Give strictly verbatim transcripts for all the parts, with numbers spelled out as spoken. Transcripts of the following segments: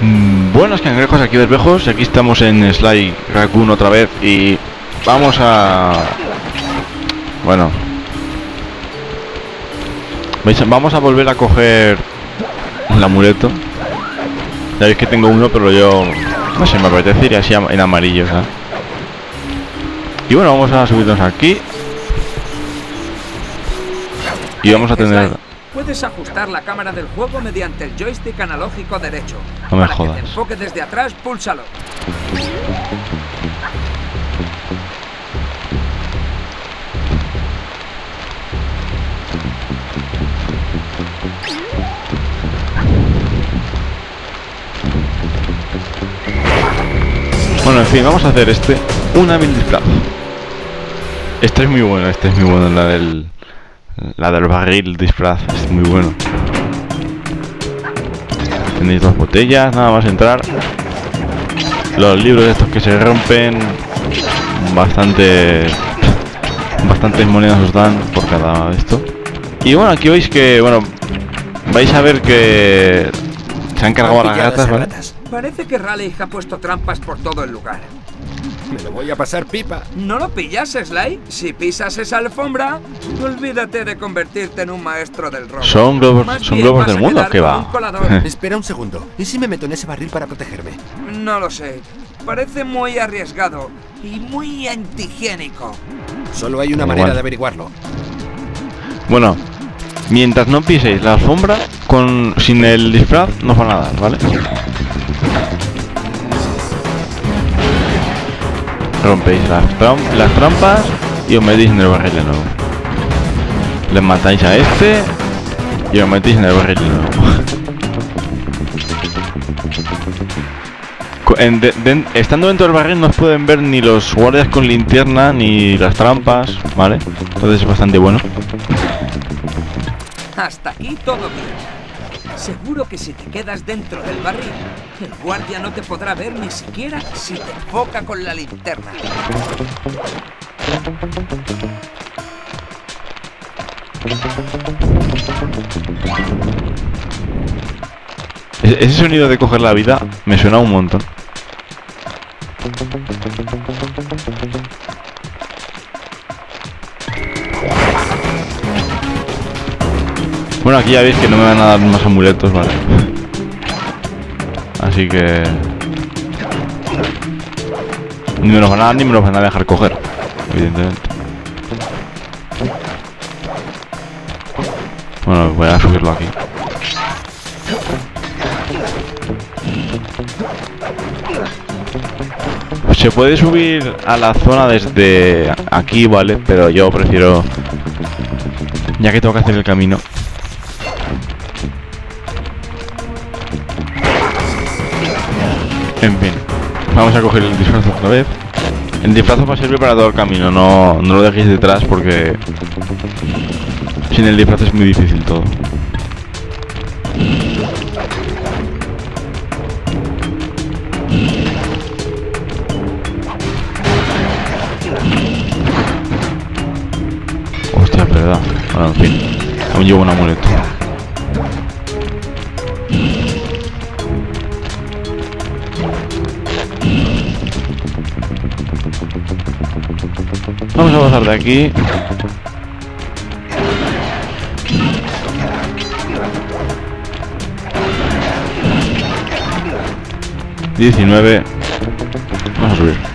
Buenas cangrejos, aquí Berbejos, y aquí estamos en Sly Raccoon otra vez y vamos a... Bueno, vamos a volver a coger el amuleto. Ya veis que tengo uno, pero yo no sé, me apetece ir así en amarillo, ¿sabes? Y bueno, vamos a subirnos aquí y vamos a tener... Puedes ajustar la cámara del juego mediante el joystick analógico derecho. No me Para jodas. que te enfoque desde atrás, púlsalo. Bueno, en fin, vamos a hacer este, un hábil disfraz. Este es muy bueno, este es muy bueno, la del... La del barril disfraz, es muy bueno. Tenéis dos botellas, nada más entrar. Los libros estos que se rompen, bastante... Bastantes monedas os dan por cada esto. Y bueno, aquí veis que, bueno, vais a ver que se han cargado a las ratas, ¿vale? Parece que Raleigh ha puesto trampas por todo el lugar. Me lo voy a pasar pipa. ¿No lo pillas, Sly? Si pisas esa alfombra, olvídate de convertirte en un maestro del robo. Son globos, Más son bien globos vas del a mundo, quedar ¿qué como va? un colador. Espera un segundo. ¿Y si me meto en ese barril para protegerme? No lo sé. Parece muy arriesgado y muy antihigiénico. Solo hay una Igual. manera de averiguarlo. Bueno, mientras no piséis la alfombra, con sin el disfraz no os van a dar, ¿vale? Rompéis las, tram las trampas y os metéis en el barril de nuevo. Les matáis a este y os metéis en el barril de nuevo. En de de estando dentro del barril no os pueden ver ni los guardias con linterna ni las trampas, ¿vale? Entonces es bastante bueno. Hasta aquí todo bien. Seguro que si te quedas dentro del barril, el guardia no te podrá ver ni siquiera si te enfoca con la linterna. E ese sonido de coger la vida me suena un montón. Bueno, aquí ya veis que no me van a dar más amuletos, vale. Así que... Ni me los van a dar ni me los van a dejar coger, evidentemente. Bueno, voy a subirlo aquí. Se puede subir a la zona desde aquí, vale, pero yo prefiero... Ya que tengo que hacer el camino. En fin, vamos a coger el disfraz otra vez. El disfraz va a servir para todo el camino, no, no lo dejéis detrás porque sin el disfraz es muy difícil todo. Hostia, es verdad. Bueno, en fin, aún llevo un amuleto. Vamos a pasar de aquí. diecinueve. Vamos a subir.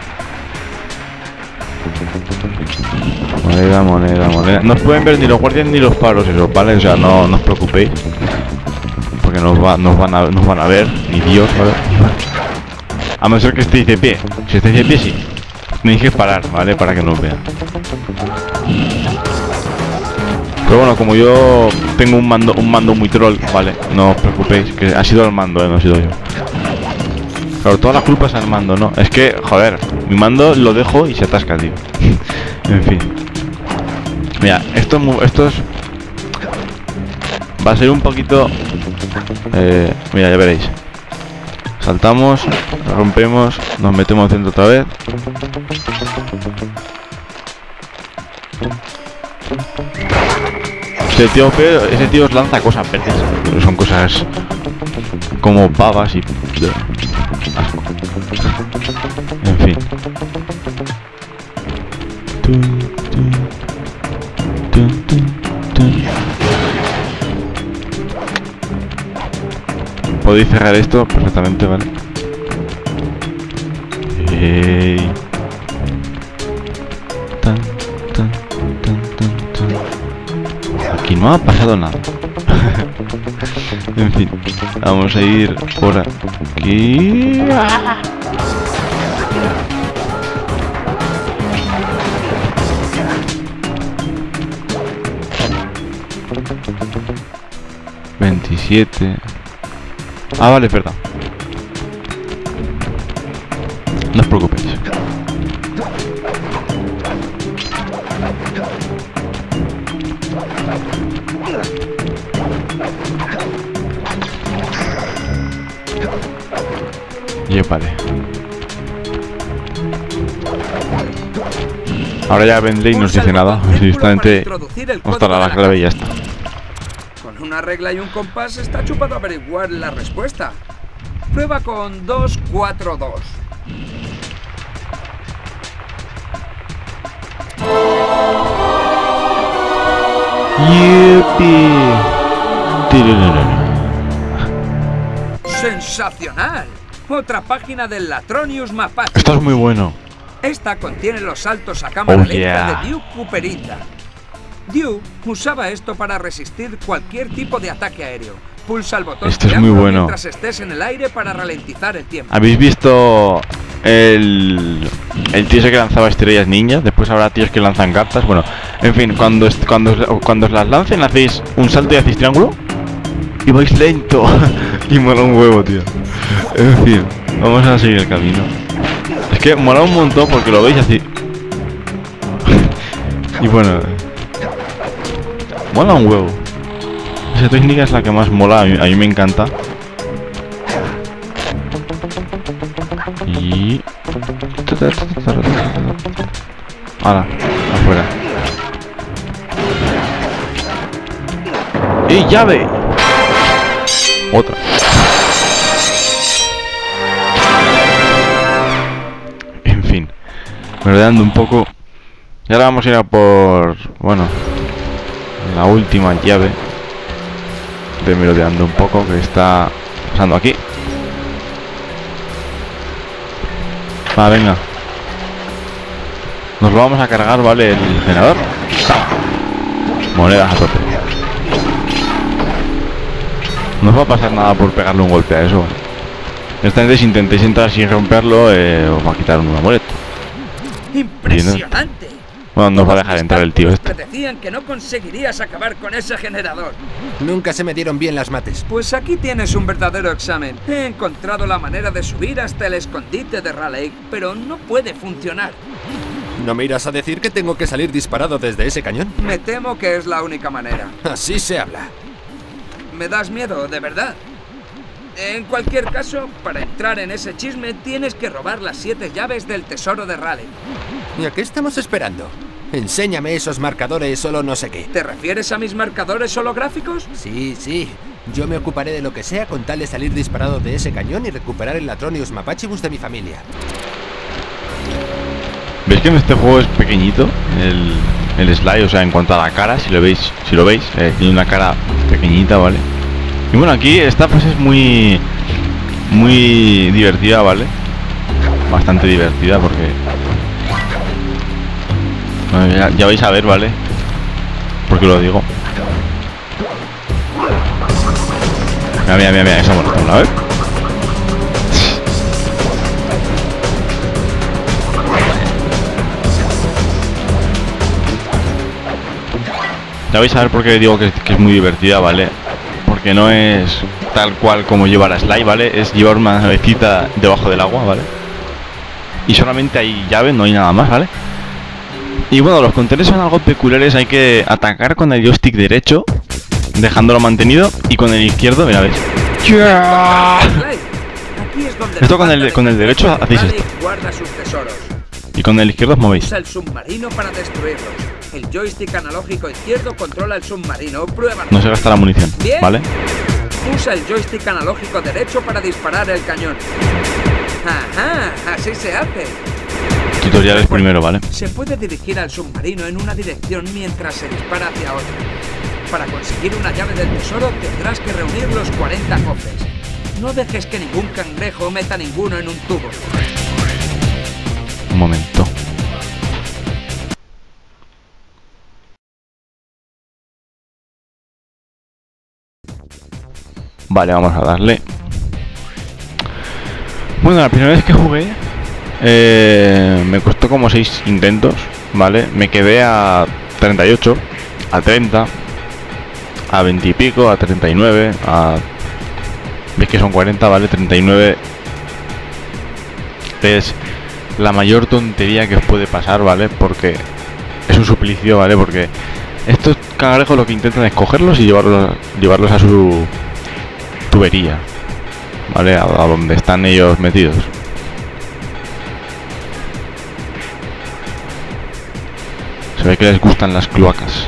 Moneda, moneda, moneda. No os pueden ver ni los guardias ni los palos esos, ¿vale? O sea, no, no os preocupéis. Porque nos, va, nos, van a, nos van a ver, ni Dios, ¿vale? A no ser que estéis de pie. Si estáis de pie, sí. Tenéis que parar, ¿vale? Para que nos vean. Pero bueno, como yo tengo un mando un mando muy troll, ¿vale? No os preocupéis, que ha sido el mando, ¿eh? No he sido yo. Claro, toda la culpa es al mando, ¿no? Es que, joder, mi mando lo dejo y se atasca, tío. En fin. Mira, esto es, muy, esto es... Va a ser un poquito... Eh, mira, ya veréis. Saltamos, rompemos, nos metemos dentro otra vez. Ese tío, ese tío os lanza cosas verdes, son cosas como babas y... asco. En fin. Tun, tun, tun, tun, tun. Podéis cerrar esto perfectamente, ¿vale? Hey. Tan, tan, tan, tan, tan. Aquí no ha pasado nada. En fin, vamos a ir por aquí. veintisiete. Ah, vale, es verdad. No os preocupéis. Y vale. Ahora ya vendré y no os dice nada. Directamente os dará la clave y ya está. Con una regla y un compás está chupado averiguar la respuesta. Prueba con dos cuatro dos. ¡Yupi! ¡Sensacional! Otra página del Latronius Mapache. Esto es muy bueno. Esta contiene los saltos a cámara Oh, lenta yeah. de Duke Cooperita. Duke usaba esto para resistir cualquier tipo de ataque aéreo. Pulsa el botón Esto es triángulo muy bueno. mientras estés en el aire para ralentizar el tiempo. ¿Habéis visto el, el tío ese que lanzaba estrellas ninja? Después habrá tíos que lanzan cartas. Bueno, en fin, cuando, est- cuando, os- cuando os las lancen, hacéis un salto y hacéis triángulo. Y vais lento. Y mola un huevo, tío. En fin, vamos a seguir el camino. Es que mola un montón porque lo veis así. Y bueno, mola un huevo. Esa técnica es la que más mola, a mí, a mí me encanta. Y... ahora, afuera. ¡Y llave! Otra. En fin, merodeando un poco. Y ahora vamos a ir a por... bueno, la última llave. De merodeando un poco, que está pasando aquí. Va, venga. Nos lo vamos a cargar, ¿vale? El generador. Monedas a tope. No os va a pasar nada por pegarle un golpe a eso. Esta vez si intentéis entrar sin romperlo, eh, os va a quitar una moneda. ¡Impresionante! Bueno, no os va a dejar entrar el tío este. Te decían que no conseguirías acabar con ese generador. Nunca se me dieron bien las mates. Pues aquí tienes un verdadero examen. He encontrado la manera de subir hasta el escondite de Raleigh, pero no puede funcionar. ¿No me irás a decir que tengo que salir disparado desde ese cañón? Me temo que es la única manera. Así se habla. Me das miedo, de verdad. En cualquier caso, para entrar en ese chisme tienes que robar las siete llaves del tesoro de Raleigh. ¿Y a qué estamos esperando? Enséñame esos marcadores solo no sé qué. ¿Te refieres a mis marcadores holográficos? Sí, sí. Yo me ocuparé de lo que sea con tal de salir disparado de ese cañón y recuperar el Latronius Mapachibus de mi familia. ¿Veis que en este juego es pequeñito? El, el slide, o sea, en cuanto a la cara, si lo veis, si lo veis, eh, tiene una cara pequeñita, ¿vale? Y bueno, aquí esta fase es muy muy divertida, ¿vale? Bastante divertida porque... bueno, ya, ya vais a ver, ¿vale? Porque lo digo. Mira, mira, mira, mira, esa mola, a ver. Ya vais a ver por qué digo que, que es muy divertida, ¿vale? Porque no es tal cual como llevar a Sly, ¿vale? Es llevar una navecita debajo del agua, ¿vale? Y solamente hay llave, no hay nada más, ¿vale? Y bueno, los controles son algo peculiares. Hay que atacar con el joystick derecho, dejándolo mantenido, y con el izquierdo, mira, ¿veis? Esto con el, con el derecho hacéis esto. Guarda sus tesoros. Y con el izquierdo os movéis. Usa el submarino para destruirlos. El joystick analógico izquierdo controla el submarino. Pruébalo. No se gasta la munición, Bien. ¿vale? Usa el joystick analógico derecho para disparar el cañón. Ajá, así se hace. Tutoriales primero, ¿vale? Se puede dirigir al submarino en una dirección mientras se dispara hacia otra. Para conseguir una llave del tesoro tendrás que reunir los cuarenta cofres. No dejes que ningún cangrejo meta ninguno en un tubo. Un momento. Vale, vamos a darle. Bueno, la primera vez que jugué eh, me costó como seis intentos, ¿vale? Me quedé a treinta y ocho, a treinta, a veinte y pico, a treinta y nueve, a... ¿Ves que son cuarenta? Vale, treinta y nueve es la mayor tontería que os puede pasar, ¿vale? Porque es un suplicio, ¿vale? Porque estos cangrejos lo que intentan es cogerlos y llevarlos, llevarlos a su tubería, ¿vale? A, a donde están ellos metidos. Se ve que les gustan las cloacas.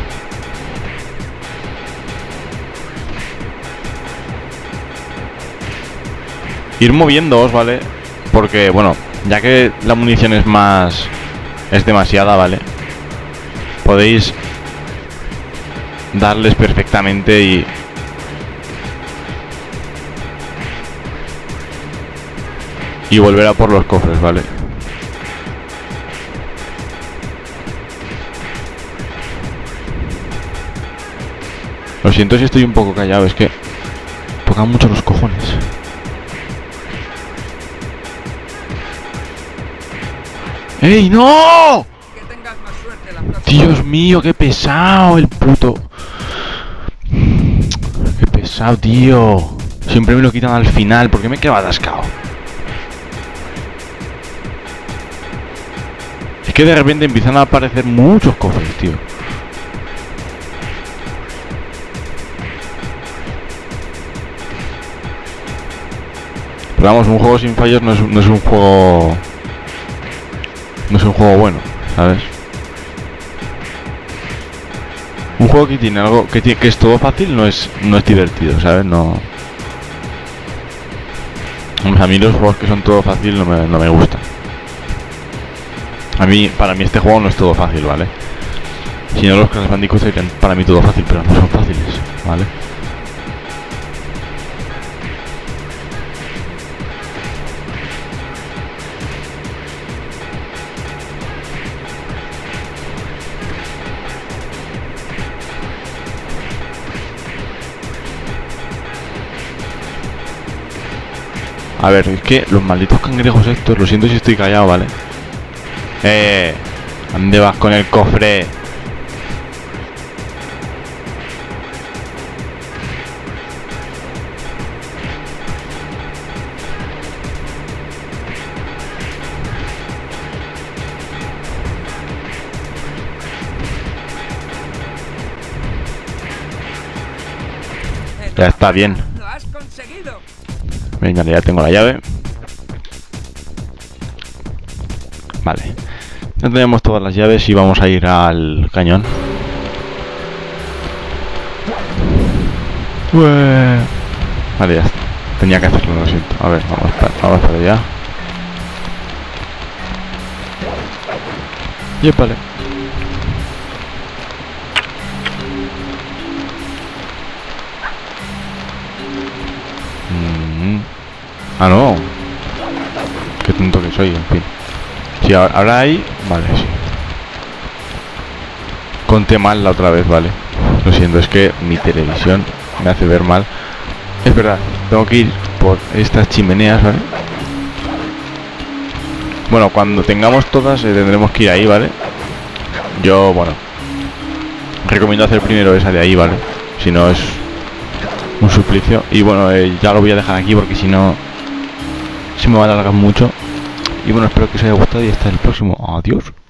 Ir moviéndoos, ¿vale? Porque, bueno, ya que la munición es más... es demasiada, ¿vale? Podéis darles perfectamente y... y volver a por los cofres, ¿vale? Lo siento si estoy un poco callado, es que tocan mucho los cojones. ¡Ey, no! Que tengas más suerte la próxima. Dios mío, qué pesado el puto. Qué pesado, tío. Siempre me lo quitan al final, ¿por qué me quedo atascado? Es que de repente empiezan a aparecer muchos cofres, tío. Pero vamos, un juego sin fallos no es, no es un juego... no es un juego bueno, ¿sabes? Un juego que tiene algo... que, tiene, que es todo fácil no es, no es divertido, ¿sabes? No... A mí los juegos que son todo fácil no me, no me gustan. A mí, para mí este juego no es todo fácil, ¿vale? Si no, los Crash Bandicoot serían para mí todo fácil, pero no son fáciles, ¿vale? A ver, es que los malditos cangrejos estos, lo siento si estoy callado, ¿vale? Eh, ¿dónde vas con el cofre? Ya está bien. Lo has conseguido. Venga, ya tengo la llave. Vale. Ya tenemos todas las llaves y vamos a ir al cañón. Ué. Vale, ya está. Tenía que hacerlo, lo siento. A ver, vamos para, vamos para allá. Y vale. Mm. Ah, no. Qué tonto que soy, en fin. Sí, ahora hay... Vale, sí. Conté mal la otra vez, vale. Lo siento, es que mi televisión me hace ver mal. Es verdad, tengo que ir por estas chimeneas, ¿vale? Bueno, cuando tengamos todas eh, tendremos que ir ahí, ¿vale? Yo, bueno, recomiendo hacer primero esa de ahí, ¿vale? Si no es un suplicio. Y bueno, eh, ya lo voy a dejar aquí porque si no se me va a alargar mucho. Y bueno, espero que os haya gustado y hasta el próximo. Adiós.